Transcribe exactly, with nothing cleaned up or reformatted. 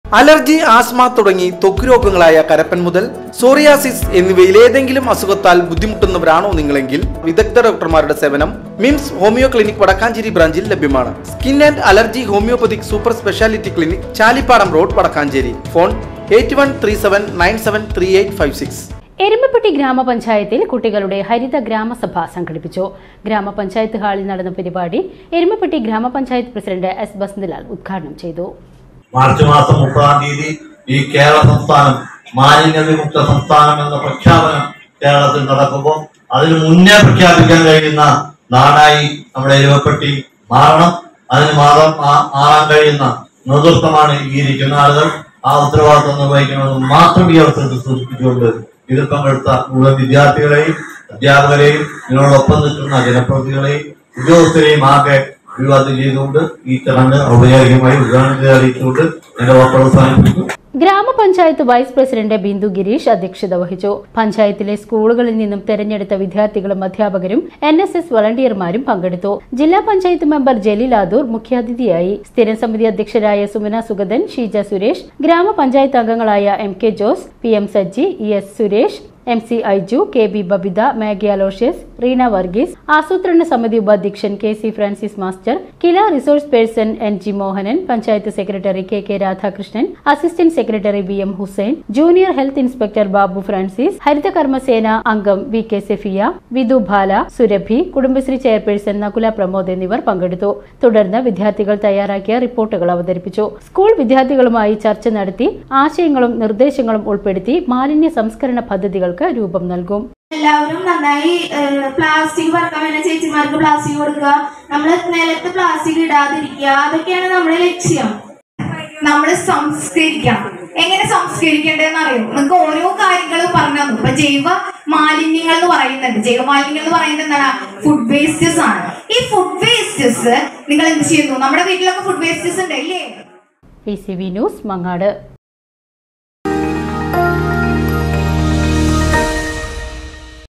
Allergy, asthma തുടങ്ങി ത്വക്ക് രോഗങ്ങളായ കരപ്പൻ മുതൽ സോറിയാസിസ് എന്നിവയിൽ ഏതെങ്കിലും അസുഖത്താൽ ബുദ്ധിമുട്ടുന്നവരാണോ നിങ്ങളെങ്കിൽ വിദഗ്ധ ഡോക്ടർമാരുടെ സേവനം മിംസ് ഹോമിയോ ക്ലിനിക് വടക്കാഞ്ചേരി ബ്രാഞ്ചിൽ ലഭ്യമാണ്. Skin and allergy homeopathic super speciality clinic, Chalippadam road, Vadakkanchery. Phone eight one three seven nine seven three eight five six. Erumapetty ഗ്രാമപഞ്ചായത്തിൽ കുട്ടികളുടെ ഹരിത ഗ്രാമസഭ സംഘടിപ്പിച്ചു. ഗ്രാമപഞ്ചായത്ത് ഹാളിൽ നടന്ന പരിപാടി എരുമപ്പെട്ടി ഗ്രാമപഞ്ചായത്ത് പ്രസിഡന്റ് എസ് ബസന്തലാൽ ഉദ്ഘാടനം ചെയ്തു. മാർച്ച് മാസം മുപ്പതാം തീയതി ഈ കേരള സംസ്ഥാനം മാലിന്യ വിമുക്ത സംസ്ഥാനം എന്ന പ്രഖ്യാപനം കേരളത്തിൽ നടക്കുമ്പോൾ അതിന് മുന്നേ പ്രഖ്യാപിക്കാൻ കഴിയുന്ന നാടായി നമ്മുടെ എരുമപ്പെട്ടി മാറണം. അതിന് മാറാൻ മാറാൻ കഴിയുന്ന നേതൃത്വമാണ് ഈ ഇരിക്കുന്ന ആളുകൾ. ആ ഉത്തരവാദിത്വം നിർവഹിക്കണമെന്ന് മാത്രം ഈ അവസരത്തിൽ സൂചിപ്പിച്ചുകൊണ്ട് ഇതിൽ പങ്കെടുത്ത മുഴുവൻ വിദ്യാർത്ഥികളെയും അധ്യാപകരെയും ഇതിനോടൊപ്പം നിൽക്കുന്ന ജനപ്രതിനിധികളെയും ഉദ്യോഗസ്ഥരെയും ആകെ അഭിവാദ്യം ചെയ്തുകൊണ്ട് ഈ ചടങ്ങ് ഔപചാരികമായി ഉദ്ഘാടനം അറിയിച്ചുകൊണ്ട് എന്റെ വാർത്ത അവസാനിപ്പിക്കുന്നു. ഗ്രാമപഞ്ചായത്ത് വൈസ് പ്രസിഡന്റ് ബിന്ദു ഗിരീഷ് അധ്യക്ഷത വഹിച്ചു. പഞ്ചായത്തിലെ സ്കൂളുകളിൽ നിന്നും തെരഞ്ഞെടുത്ത വിദ്യാർത്ഥികളും അധ്യാപകരും എൻ എസ് എസ് വളണ്ടിയർമാരും പങ്കെടുത്തു. ജില്ലാ പഞ്ചായത്ത് മെമ്പർ ജലീൽ ആദൂർ മുഖ്യാതിഥിയായി. സ്ഥിരം സമിതി അധ്യക്ഷരായ സുമന സുഗതൻ, ഷീജ സുരേഷ്, ഗ്രാമപഞ്ചായത്ത് അംഗങ്ങളായ M K Jose, P M Saji, E S Suresh, M C Aiju, K B Babitha, Maggie Aloysius, Reena Varghese, ആസൂത്രണ സമിതി ഉപാധ്യക്ഷൻ K C Francis master, Kila resource person N G Mohanan, panchayat secretary K K Radhakrishnan, assistant secretary V M Hussain, junior health inspector Babu Francis, ഹരിതകർമ്മസേന അംഗം V K Sefiya, Vidhu Bala, Surabhi, Kudumbashree chairperson Nakula Pramod എന്നിവർ പങ്കെടുത്തു. തുടർന്ന് വിദ്യാർത്ഥികൾ തയ്യാറാക്കിയ റിപ്പോർട്ടുകൾ അവതരിപ്പിച്ചു. സ്കൂൾ വിദ്യാർത്ഥികളുമായി ചർച്ച നടത്തി ആശയങ്ങളും നിർദ്ദേശങ്ങളും ഉൾപ്പെടുത്തി മാലിന്യ സംസ്കരണ പദ്ധതികൾ രൂപം നൽകും. എല്ലാവരും നന്നായി പ്ലാസ്റ്റിക് പറക്കാൻ വേണ്ട ചേച്ചിമാർക്ക് പ്ലാസ്റ്റിക് കൊടുക്കുക, നമ്മൾ നിലത്ത് പ്ലാസ്റ്റിക് ഇടാതിരിക്കുക, അതൊക്കെയാണ് നമ്മുടെ ലക്ഷ്യം. നമ്മൾ സംസ്കരിക്കണം. എങ്ങനെ സംസ്കരിക്കേണ്ടതെന്ന് അറിയോ? നമുക്ക് ഓരോ കാര്യങ്ങൾ പറഞ്ഞു തന്നു. ഇപ്പൊ ജൈവ മാലിന്യങ്ങൾ എന്ന് പറയുന്നുണ്ട്. ജൈവ മാലിന്യങ്ങൾ എന്ന് പറയുന്നത് എന്താണ്? ഫുഡ് വേസ്റ്റസ് ആണ്. ഈ ഫുഡ് വേസ്റ്റസ് നിങ്ങൾ എന്ത് ചെയ്യുന്നു? നമ്മുടെ വീട്ടിലൊക്കെ ഫുഡ് വേസ്റ്റസ് ഉണ്ട് അല്ലേ? P C V news, Mangad.